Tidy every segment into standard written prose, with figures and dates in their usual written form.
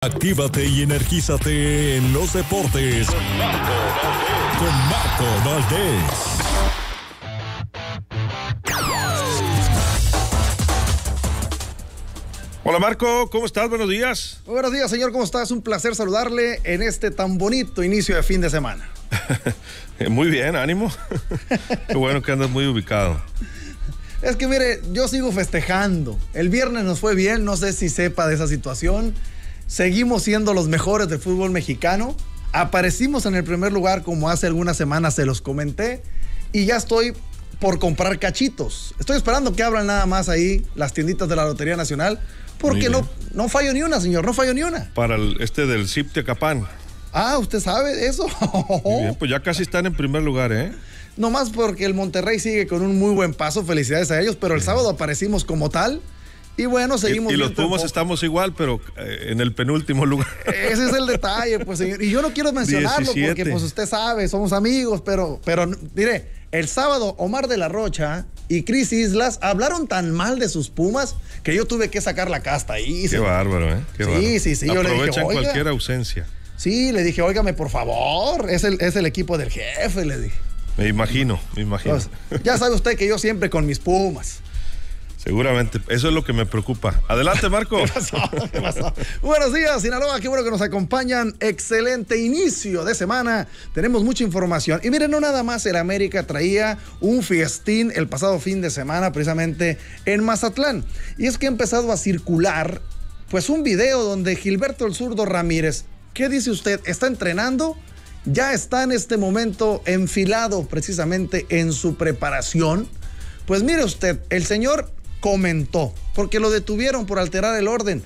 Actívate y energízate en los deportes con Marco Valdés. Hola Marco, ¿cómo estás? Buenos días. Muy buenos días, señor, ¿cómo estás? Un placer saludarle en este tan bonito inicio de fin de semana. Muy bien, ánimo. Qué bueno que andas muy ubicado. Es que mire, yo sigo festejando. El viernes nos fue bien, no sé si sepa de esa situación. Seguimos siendo los mejores del fútbol mexicano. Aparecimos en el primer lugar como hace algunas semanas se los comenté. Y ya estoy por comprar cachitos. Estoy esperando que abran nada más ahí las tienditas de la Lotería Nacional. Porque no fallo ni una, señor, no fallo ni una. Para del CIP Tecapán. Ah, ¿usted sabe eso? Muy bien, pues ya casi están en primer lugar, ¿eh? No más porque el Monterrey sigue con un muy buen paso, felicidades a ellos, pero el sábado aparecimos como tal. Y bueno, seguimos. Y los Pumas estamos igual, pero en el penúltimo lugar. Ese es el detalle, pues, señor. Y yo no quiero mencionarlo 17. porque, pues, usted sabe, somos amigos, pero mire, el sábado Omar de la Rocha y Cris Islas hablaron tan mal de sus Pumas que yo tuve que sacar la casta ahí. Qué bárbaro, ¿eh? Qué bárbaro. Sí. Yo le dije, aprovechan cualquier ausencia. Sí, le dije, óigame, por favor, es el equipo del jefe, le dije. Me imagino. Pues, ya sabe usted que yo siempre con mis Pumas. Seguramente, eso es lo que me preocupa. Adelante, Marco. ¿Qué pasó? Buenos días, Sinaloa, qué bueno que nos acompañan. Excelente inicio de semana. Tenemos mucha información. Y miren, no nada más el América traía un fiestín el pasado fin de semana, precisamente en Mazatlán. Y es que ha empezado a circular, pues, un video donde Gilberto el Zurdo Ramírez, ¿qué dice usted? ¿Está entrenando? Ya está en este momento enfilado precisamente en su preparación. Pues mire usted, el señor comentó, porque lo detuvieron por alterar el orden,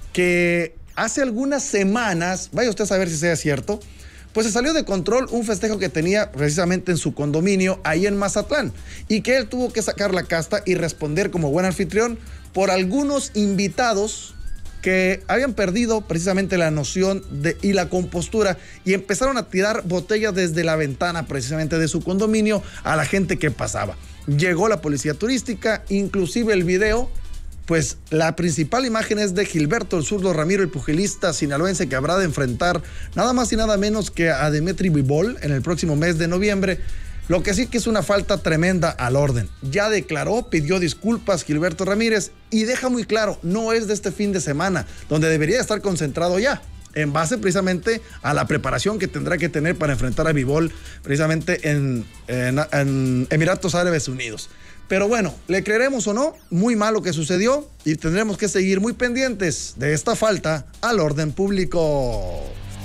que hace algunas semanas, vaya usted a saber si sea cierto, pues se salió de control un festejo que tenía precisamente en su condominio ahí en Mazatlán, y que él tuvo que sacar la casta y responder como buen anfitrión por algunos invitados que habían perdido precisamente la noción y la compostura y empezaron a tirar botellas desde la ventana precisamente de su condominio a la gente que pasaba. Llegó la policía turística, inclusive el video, pues la principal imagen es de Gilberto el Zurdo Ramírez, el pugilista sinaloense que habrá de enfrentar nada más y nada menos que a Dimitri Bivol en el próximo mes de noviembre. Lo que sí que es una falta tremenda al orden. Ya declaró, pidió disculpas Gilberto Ramírez y deja muy claro, no es de este fin de semana, donde debería estar concentrado ya, en base precisamente a la preparación que tendrá que tener para enfrentar a Bivol precisamente en Emiratos Árabes Unidos. Pero bueno, le creeremos o no, muy mal lo que sucedió y tendremos que seguir muy pendientes de esta falta al orden público.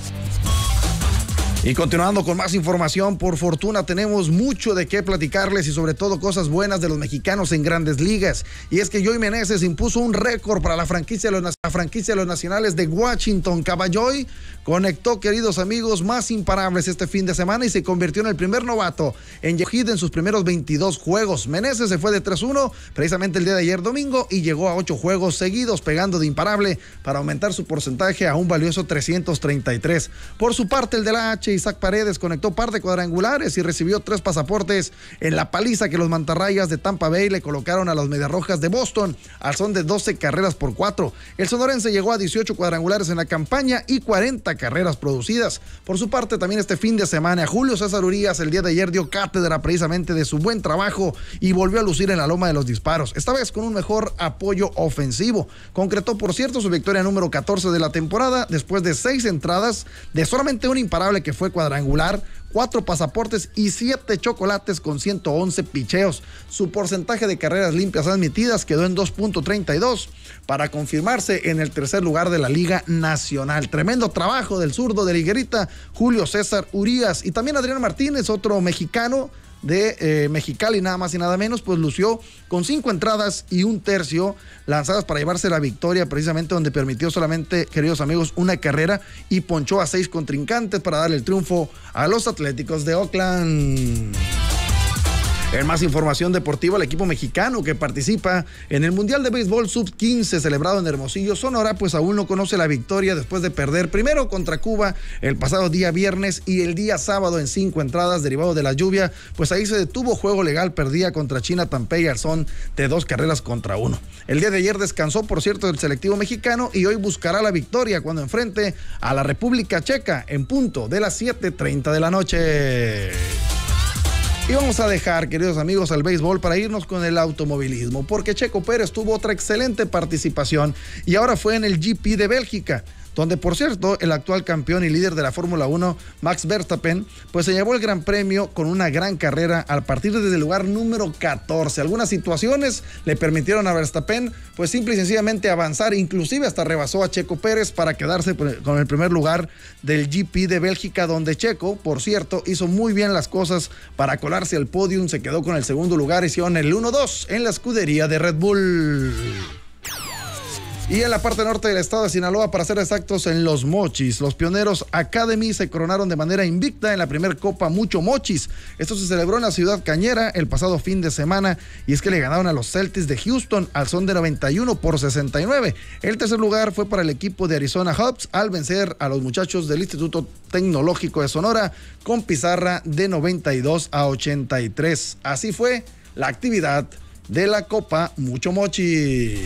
Y continuando con más información, por fortuna tenemos mucho de qué platicarles y sobre todo cosas buenas de los mexicanos en grandes ligas. Y es que Joey Meneses impuso un récord para la franquicia de los nacionales de Washington. Caballoy conectó, queridos amigos, más imparables este fin de semana y se convirtió en el primer novato en hit en sus primeros 22 juegos. Meneses se fue de 3-1 precisamente el día de ayer domingo y llegó a 8 juegos seguidos pegando de imparable para aumentar su porcentaje a un valioso 333. Por su parte, el de la H, Isaac Paredes, conectó par de cuadrangulares y recibió 3 pasaportes en la paliza que los mantarrayas de Tampa Bay le colocaron a los Mediarrojas de Boston al son de 12 carreras por 4. El sonorense llegó a 18 cuadrangulares en la campaña y 40 carreras producidas. Por su parte, también este fin de semana, Julio César Urías el día de ayer dio cátedra precisamente de su buen trabajo y volvió a lucir en la loma de los disparos, esta vez con un mejor apoyo ofensivo. Concretó, por cierto, su victoria número 14 de la temporada después de 6 entradas, de solamente un imparable que fue cuadrangular, 4 pasaportes y 7 chocolates con 111 picheos. Su porcentaje de carreras limpias admitidas quedó en 2.32 para confirmarse en el tercer lugar de la Liga Nacional. Tremendo trabajo del zurdo de Liguerita, Julio César Urías, y también Adrián Martínez, otro mexicano de Mexicali, nada más y nada menos, pues lució con 5 entradas y 1/3 lanzadas para llevarse la victoria, precisamente donde permitió solamente, queridos amigos, una carrera y ponchó a 6 contrincantes para darle el triunfo a los Atléticos de Oakland. En más información deportiva, el equipo mexicano que participa en el Mundial de Béisbol Sub-15 celebrado en Hermosillo, Sonora, pues aún no conoce la victoria después de perder primero contra Cuba el pasado día viernes y el día sábado en 5 entradas derivado de la lluvia, pues ahí se detuvo juego legal, perdía contra China Tampei al son de 2 carreras contra 1. El día de ayer descansó, por cierto, el selectivo mexicano y hoy buscará la victoria cuando enfrente a la República Checa en punto de las 7:30 de la noche. Y vamos a dejar, queridos amigos, al béisbol para irnos con el automovilismo, porque Checo Pérez tuvo otra excelente participación y ahora fue en el GP de Bélgica, donde, por cierto, el actual campeón y líder de la Fórmula 1, Max Verstappen, pues se llevó el gran premio con una gran carrera al partir desde el lugar número 14. Algunas situaciones le permitieron a Verstappen, pues simple y sencillamente avanzar, inclusive hasta rebasó a Checo Pérez para quedarse con el primer lugar del GP de Bélgica, donde Checo, por cierto, hizo muy bien las cosas para colarse al podium, se quedó con el segundo lugar, hicieron el 1-2 en la escudería de Red Bull. Y en la parte norte del estado de Sinaloa, para ser exactos, en Los Mochis, los Pioneros Academy se coronaron de manera invicta en la primer Copa Mucho Mochis. Esto se celebró en la ciudad cañera el pasado fin de semana y es que le ganaron a los Celtics de Houston al son de 91-69. El tercer lugar fue para el equipo de Arizona Hubs al vencer a los muchachos del Instituto Tecnológico de Sonora con pizarra de 92-83. Así fue la actividad de la Copa Mucho Mochis.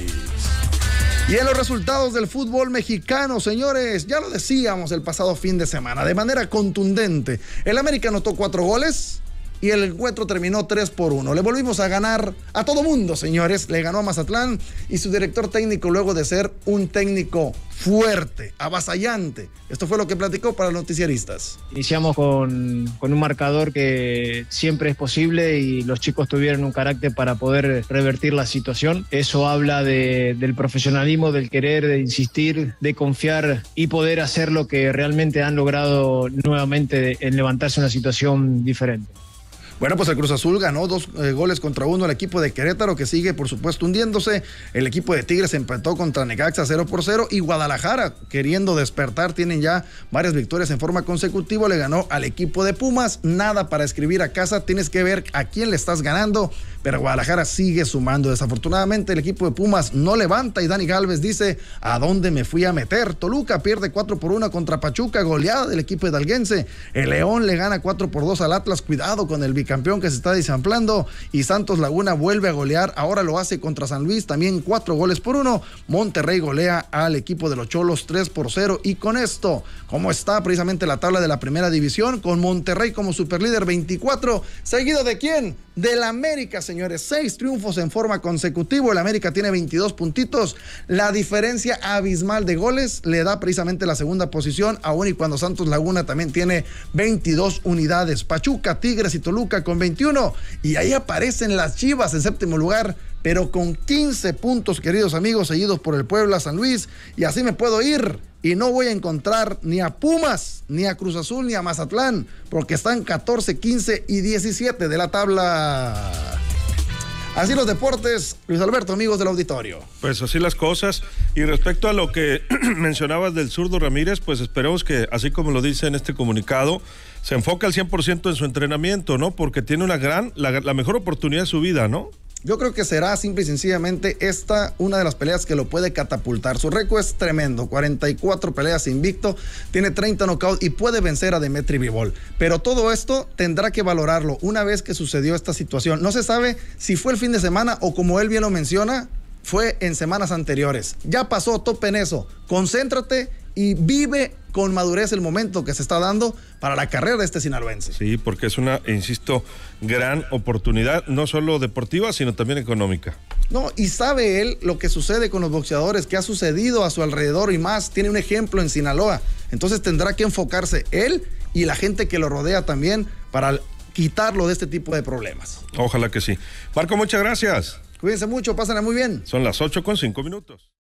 Y en los resultados del fútbol mexicano, señores, ya lo decíamos el pasado fin de semana, de manera contundente. El América anotó 4 goles y el encuentro terminó 3-1. Le volvimos a ganar a todo mundo, señores. Le ganó a Mazatlán y su director técnico, luego de ser un técnico fuerte, avasallante. Esto fue lo que platicó para los noticiaristas. Iniciamos con un marcador que siempre es posible y los chicos tuvieron un carácter para poder revertir la situación. Eso habla del profesionalismo, del querer, de insistir, de confiar y poder hacer lo que realmente han logrado nuevamente en levantarse una situación diferente. Bueno, pues el Cruz Azul ganó 2 goles contra 1 al equipo de Querétaro, que sigue, por supuesto, hundiéndose. El equipo de Tigres empató contra Necaxa 0-0 y Guadalajara, queriendo despertar, tienen ya varias victorias en forma consecutiva, le ganó al equipo de Pumas. Nada para escribir a casa, tienes que ver a quién le estás ganando, pero Guadalajara sigue sumando. Desafortunadamente, el equipo de Pumas no levanta y Dani Galvez dice, ¿a dónde me fui a meter? Toluca pierde 4-1 contra Pachuca, goleada del equipo hidalguense. El León le gana 4-2 al Atlas, cuidado con el campeón que se está desamplando, y Santos Laguna vuelve a golear, ahora lo hace contra San Luis, también 4-1. Monterrey golea al equipo de los Cholos 3-0 y con esto, ¿cómo está precisamente la tabla de la primera división? Con Monterrey como superlíder 24, seguido de ¿quién? Del América, señores, 6 triunfos en forma consecutiva. El América tiene 22 puntitos, la diferencia abismal de goles le da precisamente la segunda posición, aún y cuando Santos Laguna también tiene 22 unidades. Pachuca, Tigres y Toluca con 21, y ahí aparecen las Chivas en séptimo lugar, pero con 15 puntos, queridos amigos, seguidos por el Puebla, San Luis, y así me puedo ir y no voy a encontrar ni a Pumas, ni a Cruz Azul, ni a Mazatlán, porque están 14, 15 y 17 de la tabla. Así los deportes, Luis Alberto, amigos del auditorio. Pues así las cosas. Y respecto a lo que mencionabas del zurdo Ramírez, pues esperemos que, así como lo dice en este comunicado, se enfoque al 100% en su entrenamiento, ¿no? Porque tiene la mejor oportunidad de su vida, ¿no? Yo creo que será simple y sencillamente esta una de las peleas que lo puede catapultar. Su récord es tremendo, 44 peleas invicto, tiene 30 knockouts y puede vencer a Demetri Bivol. Pero todo esto tendrá que valorarlo una vez que sucedió esta situación. No se sabe si fue el fin de semana o, como él bien lo menciona, fue en semanas anteriores. Ya pasó, tope en eso. Concéntrate y vive con madurez el momento que se está dando para la carrera de este sinaloense. Sí, porque es una, insisto, gran oportunidad, no solo deportiva, sino también económica. No, y sabe él lo que sucede con los boxeadores, que ha sucedido a su alrededor y más. Tiene un ejemplo en Sinaloa. Entonces tendrá que enfocarse él y la gente que lo rodea también para quitarlo de este tipo de problemas. Ojalá que sí. Marco, muchas gracias. Cuídense mucho, pásenla muy bien. Son las 8:05.